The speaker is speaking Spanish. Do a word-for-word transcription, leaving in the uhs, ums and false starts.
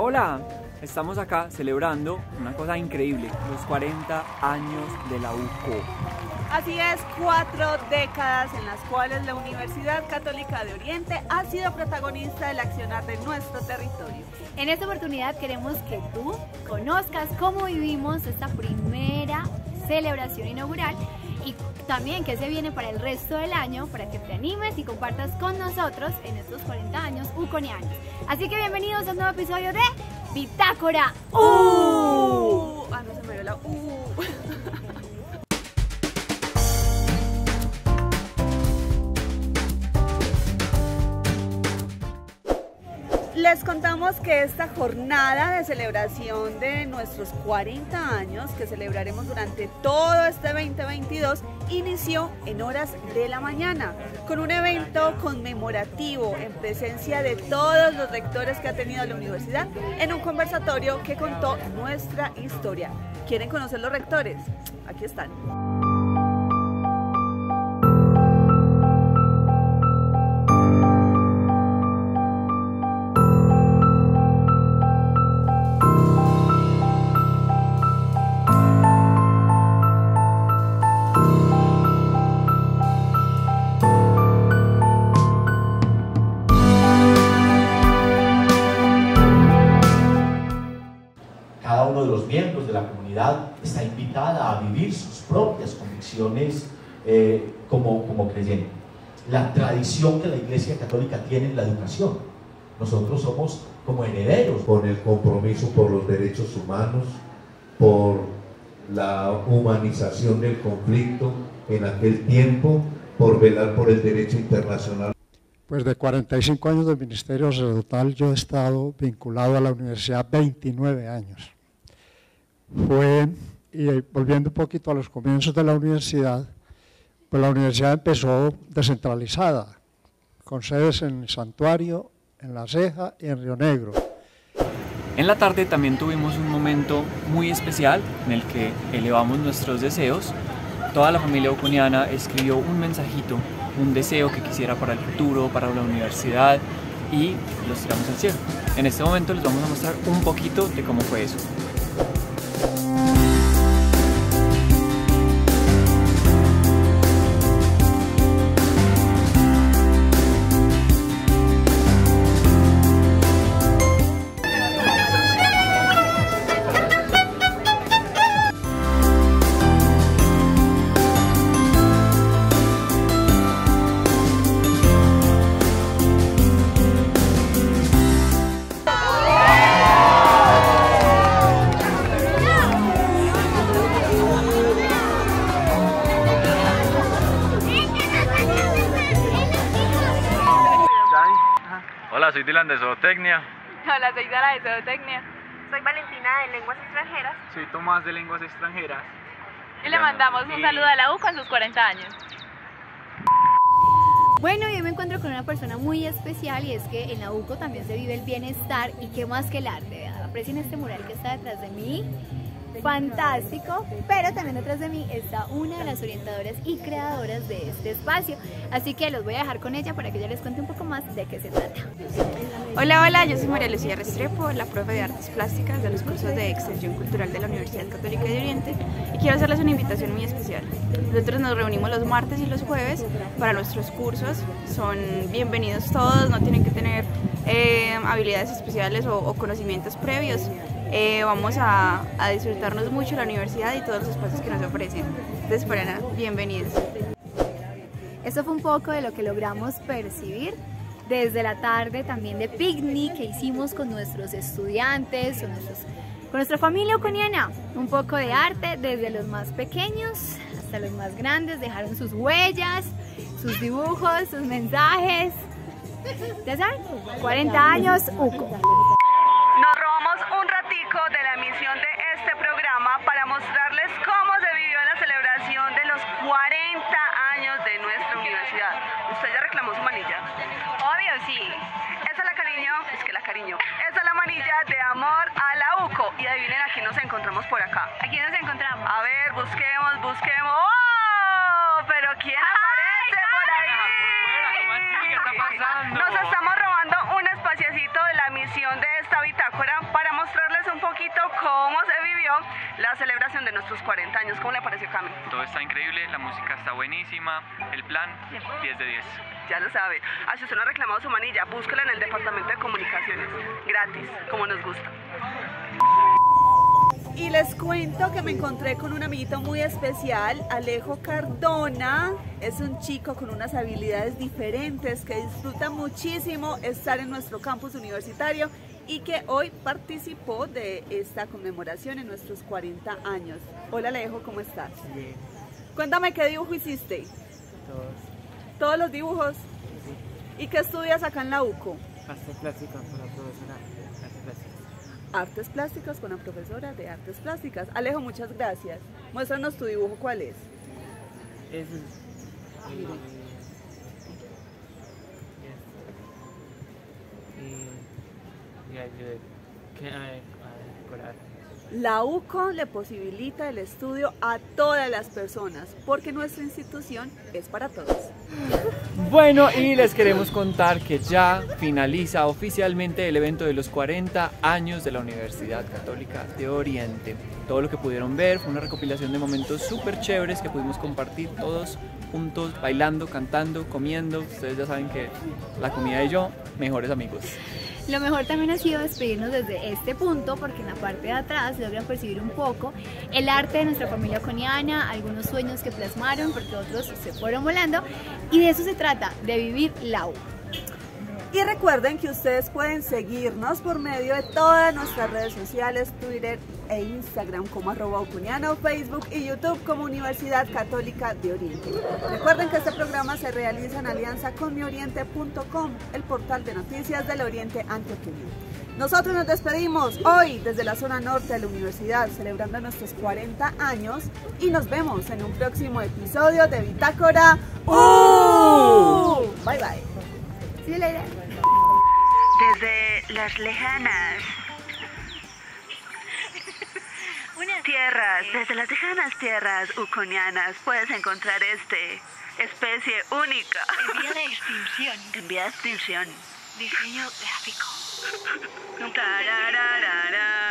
hola, estamos acá celebrando una cosa increíble, los cuarenta años de la U C O. Así es, cuatro décadas en las cuales la Universidad Católica de Oriente ha sido protagonista del accionar de nuestro territorio. En esta oportunidad queremos que tú conozcas cómo vivimos esta primera celebración inaugural y también qué se viene para el resto del año, para que te animes y compartas con nosotros en estos cuarenta años uconianos. Así que bienvenidos a un nuevo episodio de Bitácora U. Uh, ah, no se me dio la U. Les contamos que esta jornada de celebración de nuestros cuarenta años, que celebraremos durante todo este veinte veintidós, inició en horas de la mañana, con un evento conmemorativo en presencia de todos los rectores que ha tenido la universidad, en un conversatorio que contó nuestra historia. ¿Quieren conocer los rectores? Aquí están. Cada uno de los miembros de la comunidad está invitada a vivir sus propias convicciones eh, como, como creyente. La tradición que la Iglesia Católica tiene en la educación. Nosotros somos como herederos. Con el compromiso por los derechos humanos, por la humanización del conflicto en aquel tiempo, por velar por el derecho internacional. Pues de cuarenta y cinco años de ministerio sacerdotal yo he estado vinculado a la universidad veintinueve años. Fue, y volviendo un poquito a los comienzos de la universidad, pues la universidad empezó descentralizada, con sedes en el Santuario, en La Ceja y en Río Negro. En la tarde también tuvimos un momento muy especial en el que elevamos nuestros deseos. Toda la familia uconiana escribió un mensajito, un deseo que quisiera para el futuro, para la universidad, y los tiramos al cielo. En este momento les vamos a mostrar un poquito de cómo fue eso. Hola, soy Dylan de Zootecnia. Hola, soy Sara de Zootecnia. Soy Valentina de Lenguas Extranjeras. Soy Tomás de Lenguas Extranjeras. Y le mandamos un saludo a la U con sus cuarenta años. Bueno, yo me encuentro con una persona muy especial y es que en la U C O también se vive el bienestar y qué más que el arte. Aprecien este mural que está detrás de mí, fantástico, pero también detrás de mí está una de las orientadoras y creadoras de este espacio, así que los voy a dejar con ella para que ella les cuente un poco más de qué se trata. Hola, hola, yo soy María Lucía Restrepo, la profe de Artes Plásticas de los cursos de Extensión Cultural de la Universidad Católica de Oriente, y quiero hacerles una invitación muy especial. Nosotros nos reunimos los martes y los jueves para nuestros cursos, son bienvenidos todos, no tienen que tener eh, habilidades especiales o, o conocimientos previos. Eh, vamos a, a disfrutarnos mucho la universidad y todos los espacios que nos ofrecen. Entonces, para nada, bienvenidos. Eso fue un poco de lo que logramos percibir desde la tarde también de picnic que hicimos con nuestros estudiantes, con, nuestros, con nuestra familia uconiana. Un poco de arte desde los más pequeños hasta los más grandes, dejaron sus huellas, sus dibujos, sus mensajes. ¿Ya saben? cuarenta años U C O. Nos robamos un ratico de la emisión de este programa para mostrarles cómo se vivió la celebración de los cuarenta años de nuestra universidad. ¿Usted ya reclamó su manilla? Obvio, sí. Esa es la cariño, es que la cariño, esa es la manilla de amor a la U C O. Y adivinen a quién nos encontramos por acá. Aquí nos encontramos. A ver, busquemos, busquemos. ¡Oh! Pero ¿quién aparece por ahí? ¿Cómo así? ¿Qué está pasando? Nos estamos robando un espaciecito de la emisión de esta bitácora para la celebración de nuestros cuarenta años. ¿Cómo le pareció, Cami? Todo está increíble, la música está buenísima, el plan diez de diez. Ya lo sabe. Ah, si usted no ha reclamado su manilla, búsquela en el departamento de comunicaciones. Gratis, como nos gusta. Y les cuento que me encontré con un amiguito muy especial, Alejo Cardona. Es un chico con unas habilidades diferentes que disfruta muchísimo estar en nuestro campus universitario y que hoy participó de esta conmemoración en nuestros cuarenta años. Hola Alejo, ¿cómo estás? Bien. Cuéntame, ¿qué dibujo hiciste? Todos. ¿Todos los dibujos? Sí. ¿Y qué estudias acá en la U C O? Artes plásticas con la profesora de artes plásticas. Artes plásticas con la profesora de artes plásticas. Alejo, muchas gracias. Muéstranos tu dibujo, ¿cuál es? Es eh, y, y ayudé que, a, a decorar. La U C O le posibilita el estudio a todas las personas porque nuestra institución es para todos. Bueno, y les queremos contar que ya finaliza oficialmente el evento de los cuarenta años de la Universidad Católica de Oriente. Todo lo que pudieron ver fue una recopilación de momentos súper chéveres que pudimos compartir todos juntos, bailando, cantando, comiendo. Ustedes ya saben que la comida y yo, mejores amigos. Lo mejor también ha sido despedirnos desde este punto porque en la parte de atrás logran percibir un poco el arte de nuestra familia oconiana, algunos sueños que plasmaron porque otros se fueron volando y de eso se trata, de vivir la U. Y recuerden que ustedes pueden seguirnos por medio de todas nuestras redes sociales, Twitter e Instagram como arroba uconiano, Facebook y YouTube como Universidad Católica de Oriente. Recuerden que este programa se realiza en alianza con mi oriente punto com, el portal de noticias del Oriente Antioqueño. Nosotros nos despedimos hoy desde la zona norte de la universidad, celebrando nuestros cuarenta años y nos vemos en un próximo episodio de Bitácora U. Bye bye. Sí, la idea. Desde las lejanas tierras, desde las lejanas tierras uconianas puedes encontrar este especie única. En vía de extinción. En vía de extinción. Diseño gráfico. Tarararara.